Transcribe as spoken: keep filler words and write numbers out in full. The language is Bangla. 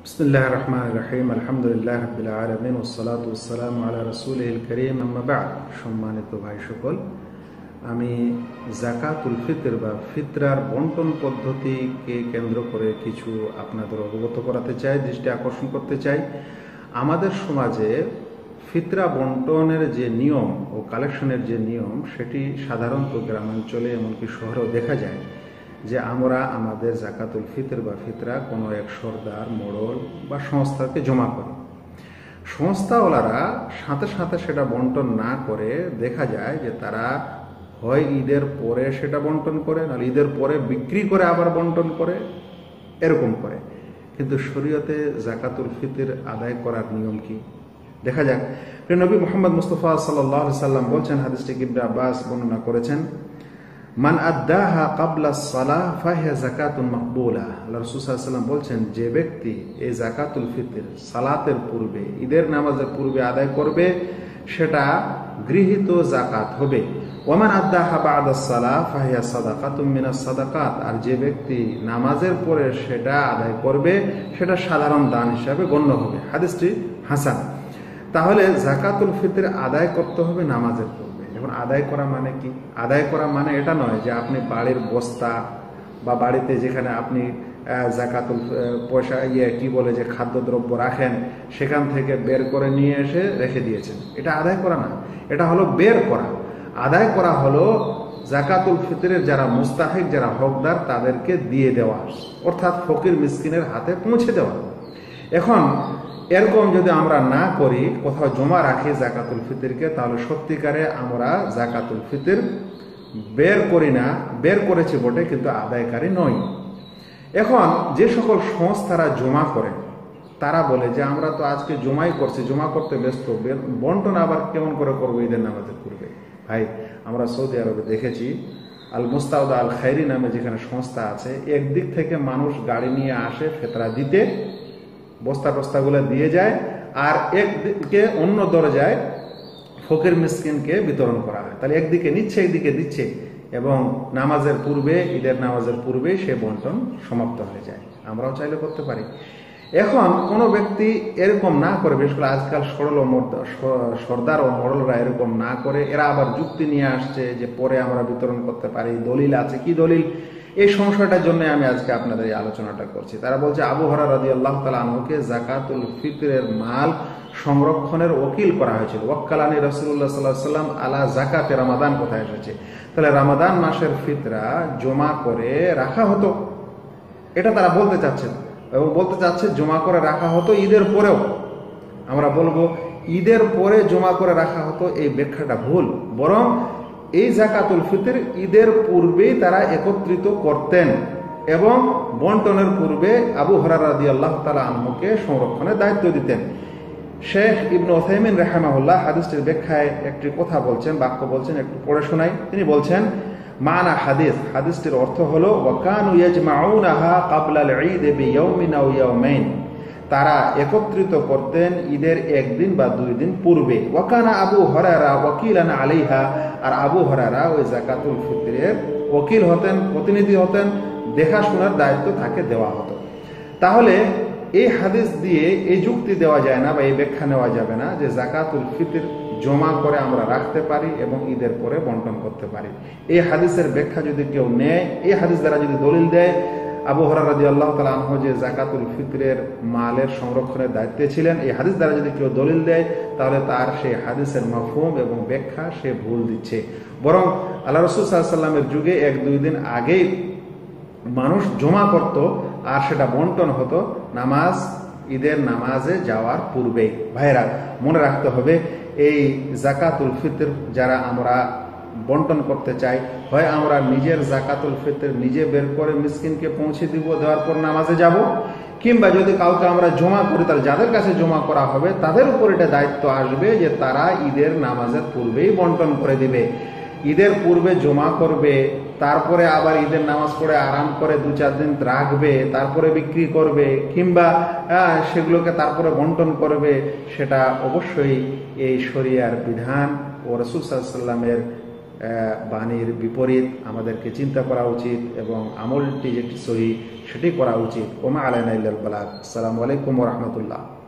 বিসমিল্লাহির রহমানির রহিম আলহামদুলিল্লাহি রাব্বিল আলামিন ওয়াসসালাতু ওয়াসসালামু আলা রাসূলিল কারীম আম্মা বা'দ। সম্মানিত ভাই সকল, আমি যাকাতুল ফিতর বা ফিতরার বন্টন পদ্ধতিকে কেন্দ্র করে কিছু আপনাদের অবগত করাতে চাই, দৃষ্টি আকর্ষণ করতে চাই। আমাদের সমাজে ফিতরা বন্টনের যে নিয়ম ও কালেকশনের যে নিয়ম, সেটি সাধারণত গ্রামাঞ্চলে এমনকি শহরেও দেখা যায় যে আমরা আমাদের যাকাতুল ফিতর বা ফিতরা কোনো এক সর্দার, মোড়ল বা সংস্থাকে জমা করি। সংস্থাওয়ালারা সাথে সাথে সেটা বন্টন না করে দেখা যায় যে তারা হয় ঈদের পরে সেটা বন্টন করে, নাহলে ঈদের পরে বিক্রি করে আবার বন্টন করে, এরকম করে। কিন্তু শরীয়তে যাকাতুল ফিতর আদায় করার নিয়ম কি দেখা যাক। নবী মুহাম্মদ মুস্তাফা সাল্লাল্লাহু আলাইহি সাল্লাম বলছেন, হাদিসটি ইবনে আব্বাস বর্ণনা করেছেন, মান আদ্দাহা ক্বাবলা সালাহ ফাহিয়া যাকাতুন মাকবুলা। আল্লাহ রাসূল সাল্লাল্লাহু আলাইহি সাল্লাম বলছেন, যে ব্যক্তি এই যাকাতুল ফিতর সালাতের পূর্বে, ঈদের নামাজের পূর্বে আদায় করবে, সেটা গৃহীত যাকাত হবে। ওয়ামান আদ্দাহা বা'দা সালাহ ফাহিয়া সাদাকাতুম মিনাস সাদাকাত। আর যে ব্যক্তি নামাজের পরে সেটা আদায় করবে, সেটা সাধারণ দান হিসাবে গণ্য হবে। হাদিসটি হাসান। তাহলে যাকাতুল ফিতর আদায় করতে হবে নামাজের পূর্বে। এখন আদায় করা মানে কি? আদায় করা মানে এটা নয় যে আপনি বাড়ির বস্তা বা বাড়িতে যেখানে আপনি যাকাতুল পয়সা ইয়ে কি বলে যে খাদ্যদ্রব্য রাখেন, সেখান থেকে বের করে নিয়ে এসে রেখে দিয়েছেন, এটা আদায় করা না। এটা হলো বের করা। আদায় করা হলো যাকাতুল ফিতরের যারা মুস্তাহিক, যারা হকদার, তাদেরকে দিয়ে দেওয়া, অর্থাৎ ফকির মিসকিনের হাতে পৌঁছে দেওয়া। এখন এরকম যদি আমরা না করি, কোথাও জমা রাখি যাকাতুল ফিতরকে, তাহলে সত্যিকারে আমরা যাকাতুল ফিতর বের করি না। বের করেছি বটে, কিন্তু আদায়কারী নই। এখন যে সকল সংস্থারা জমা করে, তারা বলে যে আমরা তো আজকে জমাই করছি, জমা করতে ব্যস্ত, বন্টন আবার কেমন করে করবো ঈদের নামাজের পূর্বে। ভাই, আমরা সৌদি আরবে দেখেছি, আল মুস্তাউদা আল খায়রি নামে যেখানে সংস্থা আছে, একদিক থেকে মানুষ গাড়ি নিয়ে আসে ফিতরা দিতে, বস্তা টস্তাগুলো দিয়ে যায়, আর একদিকে অন্য দরজায় ফকির মিসকিনকে বিতরণ করা হয়। তাহলে একদিকে নিচ্ছে, একদিকে দিচ্ছে, এবং নামাজের পূর্বে, ঈদের নামাজের পূর্বে সে বন্টন সমাপ্ত হয়ে যায়। আমরাও চাইলে করতে পারি। এখন কোনো ব্যক্তি এরকম না করে, বিশেষ করে আজকাল সরল ও সর্দার ও মোড়লরা এরকম না করে, এরা আবার যুক্তি নিয়ে আসছে যে পরে আমরা বিতরণ করতে পারি, দলিল আছে। কি দলিল? এই সমস্যাটার জন্য আমি আজকে আপনাদের এই আলোচনাটা করছি। তারা বলছে, আবু হুরায়রা রাদিয়াল্লাহু তাআলা আনহুকে যাকাতুল ফিতরের মাল সংরক্ষণের ওকিল করা হয়েছিল। ওয়াক্কালানি রাসূলুল্লাহ সাল্লাল্লাহু আলাইহি ওয়াসাল্লাম আলা যাকাতে রমাদান কোথায় এসেছে? তাহলে রমাদান মাসের ফিতরা জমা করে রাখা হতো, এটা তারা বলতে চাচ্ছেন। এবং বলতে চাচ্ছে জমা করে রাখা হতো ঈদের পরেও। আমরা বলবো ঈদের পরে জমা করে রাখা হতো, এই ব্যাখ্যাটা ভুল। বরং এই যাকাতুল ফিতর ঈদের পূর্বেই তারা একত্রিত করতেন এবং বন্টনের পূর্বে আবু হুরায়রা রাদিয়াল্লাহু তাআলা আনহুকে সংরক্ষণের দায়িত্ব দিতেন। শেখ ইবনে উসাইমিন রাহিমাহুল্লাহ হাদিসটির ব্যাখ্যায় একটি কথা বলছেন, বাক্য বলছেন, একটু পড়ে শোনাই। তিনি বলছেন, মানা হাদিস, হাদিসটির অর্থ হলো, ওয়াকানু ইয়াজমাউনাহা ক্বাবলাল ঈদ বিয়াউমিন আও ইয়াউমাইন। তারা একত্রিত করতেন ঈদের একদিন বা দুই দিন পূর্বে। ওয়াকানা আবু হুরায়রা ওয়াকিলান আলাইহা। আর আবু হুরায়রা ওই যাকাতুল ফিতরের ওকিল হতেন, প্রতিনিধি হতেন, দেখাশোনার দায়িত্ব তাকে দেওয়া হতো। তাহলে এই হাদিস দিয়ে এই যুক্তি দেওয়া যায় না বা এই ব্যাখ্যা নেওয়া যাবে না যে যাকাতুল ফিতর জমা করে আমরা রাখতে পারি এবং ঈদের পরে বন্টন করতে পারি। এই হাদিসের ব্যাখ্যা যদি কেউ নেয়, এই হাদিস দ্বারা যদি দলিল দেয় আবু হুরায়রা রাদিয়াল্লাহু তাআলা আনহু যে যাকাতুল ফিতরের মালের সংরক্ষণের দায়িত্বে ছিলেন, এই হাদিস দ্বারা যদি কেউ দলিল দেয়, তাহলে তার সেই হাদিসের মাফহুম এবং ব্যাখ্যা সে ভুল দিচ্ছে। বরং আল্লাহ রাসূল সাল্লাল্লাহু আলাইহি ওয়াসাল্লামের যুগে এক দুই দিন আগেই মানুষ জমা করত, আর সেটা বন্টন হতো নামাজ, ঈদের নামাজে যাওয়ার পূর্বেই। ভাইরা, মনে রাখতে হবে, এই যাকাতুল ফিতর যারা আমরা বন্টন করতে চাই, হয় আমরা নিজের যাকাতুল ফিতর নিজে বের করে মিসকিনকে পৌঁছে দিব, দেওয়ার পর নামাজে যাব, কিংবা যদি কাউকে আমরা জমা করি, তাহলে যাদের কাছে জমা করা হবে তাদের উপর এটা দায়িত্ব আসবে যে তারা ঈদের নামাজের পূর্বেই বন্টন করে দিবে। ঈদের পূর্বে জমা করবে, তারপরে আবার ঈদের নামাজ পড়ে আরাম করে দু চার দিন রাখবে, তারপরে বিক্রি করবে, কিংবা সেগুলোকে তারপরে বন্টন করবে, সেটা অবশ্যই এই শরিয়ার বিধান ও রাসূল সাল্লাল্লাহু আলাইহি ওয়াসাল্লামের বাণীর বিপরীত আমাদেরকে চিন্তা করা উচিত এবং আমলটি যেটি সহি সেটি করা উচিত। ওমা আলাইনা ইল্লাল বালাগ। আসসালামু আলাইকুম ওয়া রাহমাতুল্লাহ।